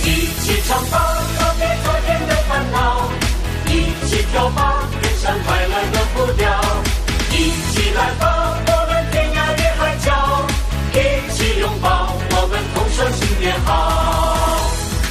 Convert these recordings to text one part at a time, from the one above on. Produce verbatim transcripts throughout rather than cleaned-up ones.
一起唱吧，告别昨天的烦恼，一起跳吧，跟上快乐的步调，一起来吧，我们天涯与海角，一起拥抱，我们同说新年好。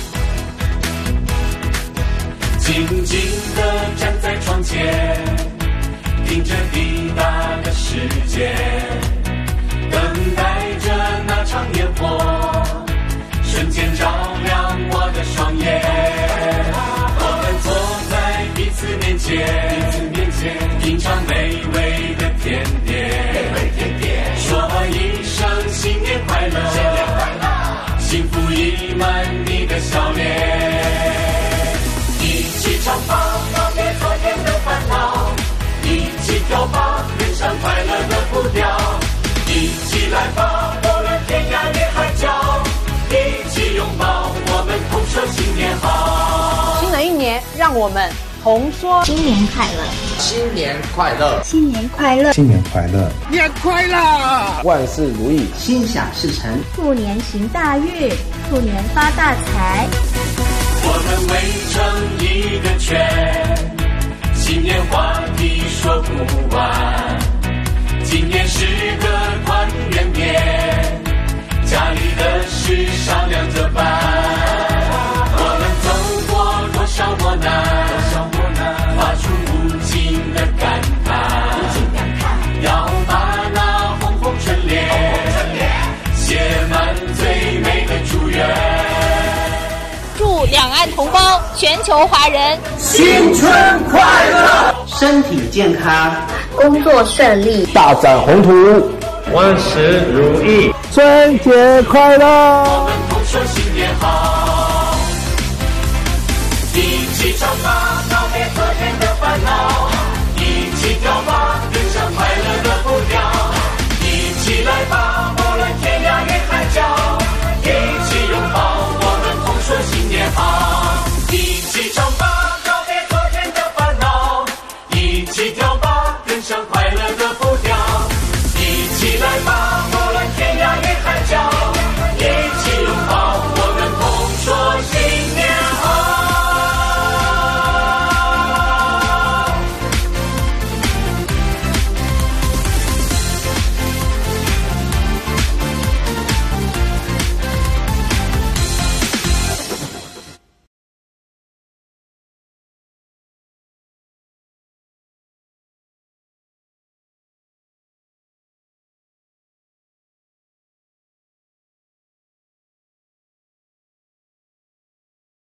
静静地站在窗前，听着滴答的时间，等待着那场烟火，瞬间照亮我的双眼。我们坐在彼此面前，彼此面前，品尝美味的甜点，美味甜点，说一声新年快乐，新年快乐，幸福溢满你的笑脸。一起唱吧，告别昨天的烦恼，一起跳吧，跟上快乐的步调，一起来吧，我们天涯与海角，一起拥抱，我们同说新年好。 新的一年，让我们同说新年快乐， 新年快乐， 新年快乐， 新年快乐， 年快乐， 万事如意， 心想事成， 兔年行大运，兔年发大财。 我们围成一个圈，新年话题说不完，今年是个团圆年，家里的事商量着办。我们走过多少磨难，发出无尽的感叹，要把那红红春联写满最美的祝愿。 祝两岸同胞、全球华人新春快乐， 身体健康， 工作顺利， 大展宏图， 万事如意， 春节快乐！ 我们同说新年好，一起唱吧。